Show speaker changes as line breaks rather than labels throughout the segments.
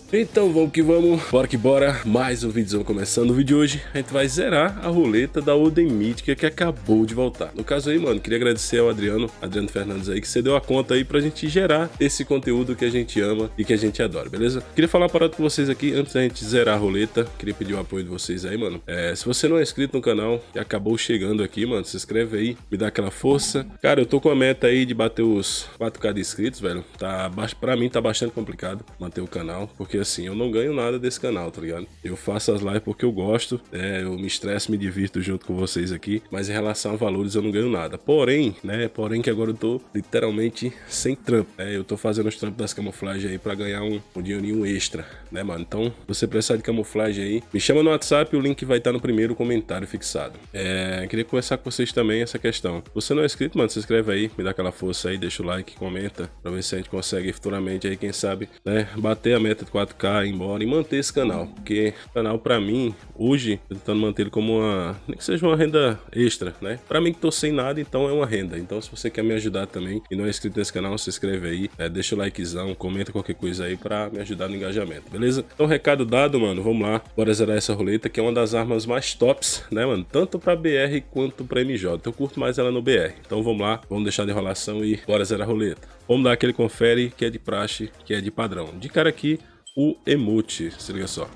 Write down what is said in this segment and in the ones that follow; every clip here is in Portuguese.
Então vamos que vamos, bora que bora, mais um vídeo começando. No vídeo de hoje a gente vai zerar a roleta da Oden Mítica que acabou de voltar. No caso aí, mano, queria agradecer ao Adriano Fernandes aí, que cedeu a conta aí pra gente gerar esse conteúdo que a gente ama e que a gente adora, beleza? Queria falar uma parada com vocês aqui, antes da gente zerar a roleta, queria pedir o apoio de vocês aí, mano. Se você não é inscrito no canal e acabou chegando aqui, mano, se inscreve aí, me dá aquela força. Cara, eu tô com a meta aí de bater os 4K de inscritos, velho. Pra mim tá bastante complicado manter o canal, porque assim, eu não ganho nada desse canal, tá ligado? Eu faço as lives porque eu gosto, eu me estresso, me divirto junto com vocês aqui, mas em relação a valores eu não ganho nada. Porém que agora eu tô literalmente sem trampo, eu tô fazendo os trampos das camuflagens aí pra ganhar um dinheirinho extra, né, mano? Então, se você precisar de camuflagem aí, me chama no WhatsApp, o link vai estar no primeiro comentário fixado. Queria conversar com vocês também essa questão. Se você não é inscrito, mano, se inscreve aí, me dá aquela força aí, deixa o like, comenta, pra ver se a gente consegue futuramente aí, quem sabe, né, bater a meta de 4K, ir embora e manter esse canal, porque o canal pra mim, hoje, eu tô tentando manter ele como nem que seja uma renda extra, né? Pra mim que tô sem nada, então é uma renda. Então se você quer me ajudar também e não é inscrito nesse canal, se inscreve aí, deixa o likezão, comenta qualquer coisa aí pra me ajudar no engajamento, beleza? Então recado dado, mano, vamos lá, bora zerar essa roleta, que é uma das armas mais tops, né, mano? Tanto pra BR quanto pra MJ, eu curto mais ela no BR. Então vamos lá, vamos deixar de enrolação e bora zerar a roleta. Vamos dar aquele confere que é de praxe, que é de padrão. De cara aqui, o emote, se liga só.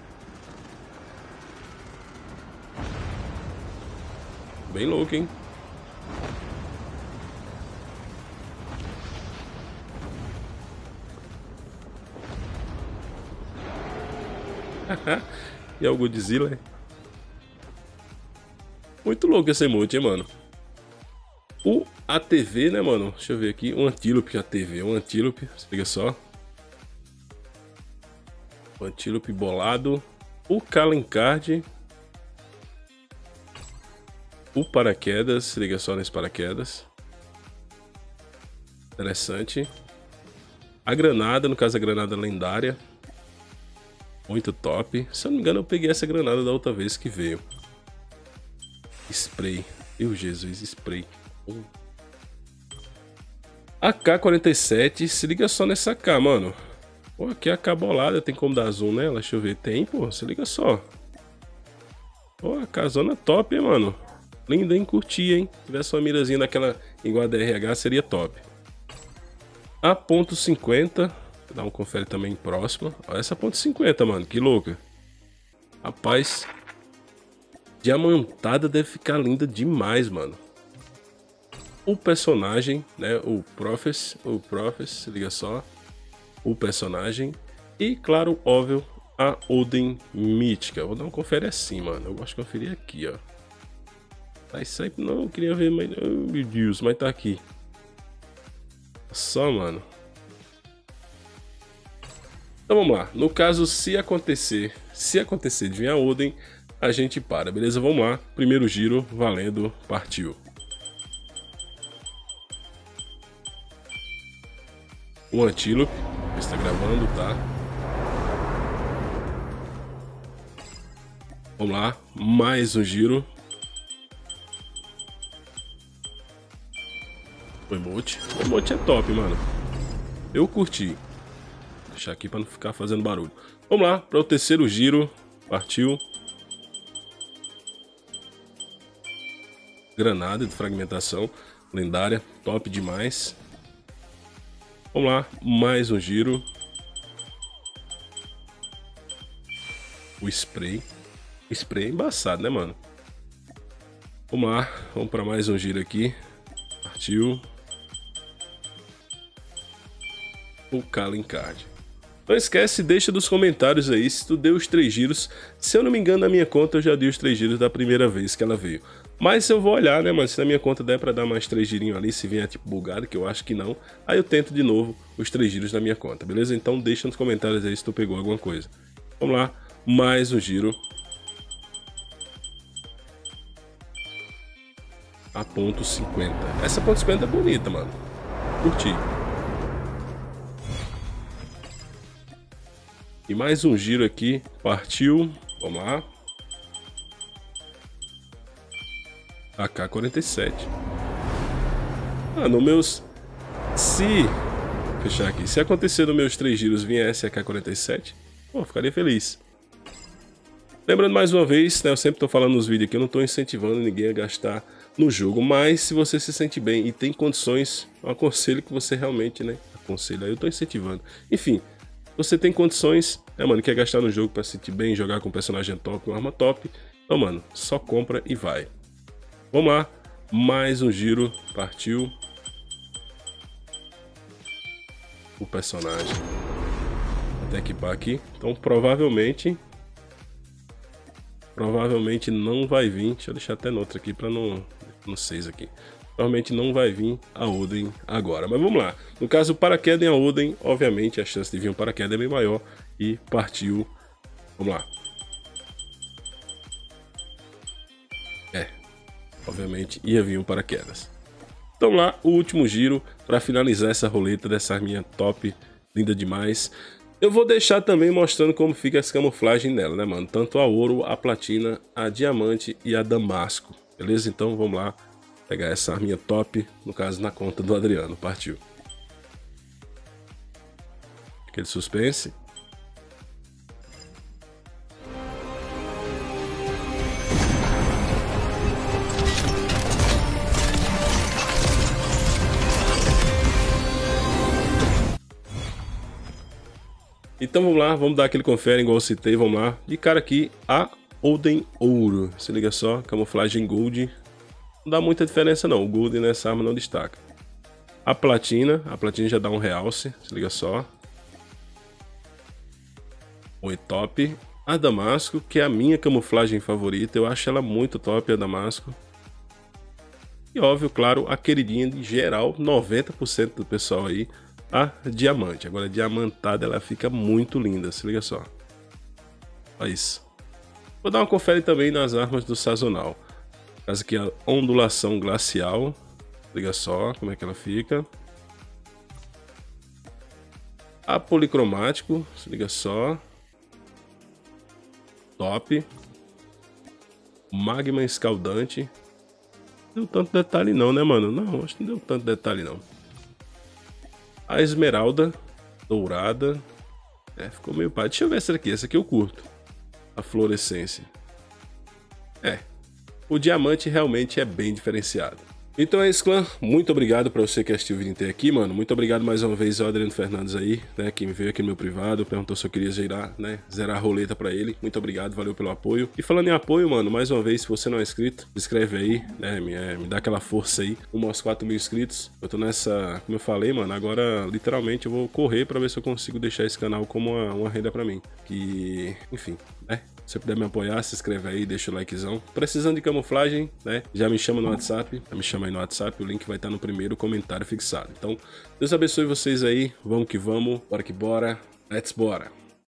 Bem louco, hein? E é o Godzilla. Muito louco esse emote, hein, mano? O ATV, né, mano? Deixa eu ver aqui. Um Antílope ATV. Um Antílope, se liga só. O Antílope bolado. O Kalenkard. O paraquedas. Se liga só nesse paraquedas. Interessante. A granada, no caso a granada lendária. Muito top. Se eu não me engano, eu peguei essa granada da outra vez que veio. Spray. Meu Jesus, spray. AK-47. Se liga só nessa AK, mano. Pô, aqui é a AK bolada. Tem como dar zoom nela? Deixa eu ver. Tem, pô. Se liga só. Pô, a AK-zona top, hein, mano. Linda, hein? Curti, hein? Se tivesse uma mirazinha daquela igual a DRH, seria top. A .50. Vou dar um confere também próxima. Olha essa .50, mano. Que louca. Rapaz. Diamantada deve ficar linda demais, mano. O personagem, né? O Prophes, se liga só. O personagem. E, claro, óbvio, a Oden Mítica. Vou dar um confere assim, mano. Eu gosto de conferir aqui, ó. Tá isso aí, não, eu queria ver, mas... Oh, meu Deus, mas tá aqui. Só, mano. Então vamos lá. No caso, se acontecer de vir a Oden, a gente para, beleza? Vamos lá. Primeiro giro, valendo, partiu. O Antílope, está gravando, tá? Vamos lá, mais um giro. O emote é top, mano. Eu curti. Vou deixar aqui para não ficar fazendo barulho. Vamos lá, para o terceiro giro. Partiu. Granada de fragmentação lendária, top demais. Vamos lá, mais um giro. O spray. O spray é embaçado, né, mano? Vamos lá, vamos para mais um giro aqui. Partiu. O Kalenkard. Não esquece, deixa nos comentários aí se tu deu os 3 giros. Se eu não me engano, na minha conta eu já dei os 3 giros da primeira vez que ela veio. Mas eu vou olhar, né, mano, se na minha conta der pra dar mais 3 girinhos ali, se vier tipo bugado, que eu acho que não, aí eu tento de novo os 3 giros na minha conta, beleza? Então deixa nos comentários aí se tu pegou alguma coisa. Vamos lá, mais um giro. A .50. Essa .50 é bonita, mano. Curti. E mais um giro aqui, partiu. Vamos lá. AK-47. Ah, no meus... Se Fechar aqui. Se acontecer nos meus 3 giros vir a SK47, pô, ficaria feliz. Lembrando mais uma vez, né, eu sempre tô falando nos vídeos aqui, eu não tô incentivando ninguém a gastar no jogo, mas se você se sente bem e tem condições, eu aconselho que você realmente, né, aconselho, aí eu tô incentivando. Enfim, você tem condições, né, mano, quer gastar no jogo pra se sentir bem, jogar com um personagem top, uma arma top, então, mano, só compra e vai. Vamos lá, mais um giro, partiu. O personagem. Até equipar aqui. Então provavelmente não vai vir. Deixa eu deixar até noutra aqui para no 6 aqui. Provavelmente não vai vir a Oden agora. Mas vamos lá. No caso, o paraquedas em a Oden, obviamente a chance de vir um paraquedas é bem maior. E partiu. Vamos lá. Obviamente ia vir um paraquedas. Então lá, o último giro para finalizar essa roleta dessa minha top, linda demais. Eu vou deixar também mostrando como fica essa camuflagem nela, né, mano? Tanto a ouro, a platina, a diamante e a damasco, beleza? Então vamos lá pegar essa arminha top, no caso na conta do Adriano, partiu. Aquele suspense. Então vamos lá, vamos dar aquele confere igual eu citei, vamos lá. De cara aqui, a Oden Ouro. Se liga só, camuflagem Gold. Não dá muita diferença não, o Gold nessa arma não destaca. A platina já dá um realce, se liga só. Oi, top. A damasco, que é a minha camuflagem favorita, eu acho ela muito top, a damasco. E óbvio, claro, a queridinha de geral, 90% do pessoal aí. A diamante. Agora a diamantada ela fica muito linda, se liga só. Olha isso. Vou dar uma confere também nas armas do sazonal. Caso aqui a ondulação glacial. Liga só como é que ela fica. A policromático, se liga só. Top. Magma escaldante. Não deu tanto detalhe não, né, mano? Não, acho que não deu tanto detalhe não. A esmeralda dourada. Ficou meio pá. Deixa eu ver essa aqui. Essa aqui eu curto. A fluorescência. O diamante realmente é bem diferenciado. Então é isso, clã. Muito obrigado pra você que assistiu o vídeo inteiro aqui, mano. Muito obrigado mais uma vez ao Adriano Fernandes aí, né? Que me veio aqui no meu privado, perguntou se eu queria zerar, né? Zerar a roleta pra ele. Muito obrigado, valeu pelo apoio. E falando em apoio, mano, mais uma vez, se você não é inscrito, se inscreve aí, né? Me dá aquela força aí. Rumo aos 4 mil inscritos. Eu tô nessa, como eu falei, mano, agora literalmente eu vou correr pra ver se eu consigo deixar esse canal como uma renda pra mim. Que, enfim, né? Se você puder me apoiar, se inscreve aí, deixa o likezão. Precisando de camuflagem, né? Já me chama no WhatsApp, me chama aí no WhatsApp, o link vai estar no primeiro comentário fixado. Então, Deus abençoe vocês aí, vamos que vamos, bora que bora, let's bora!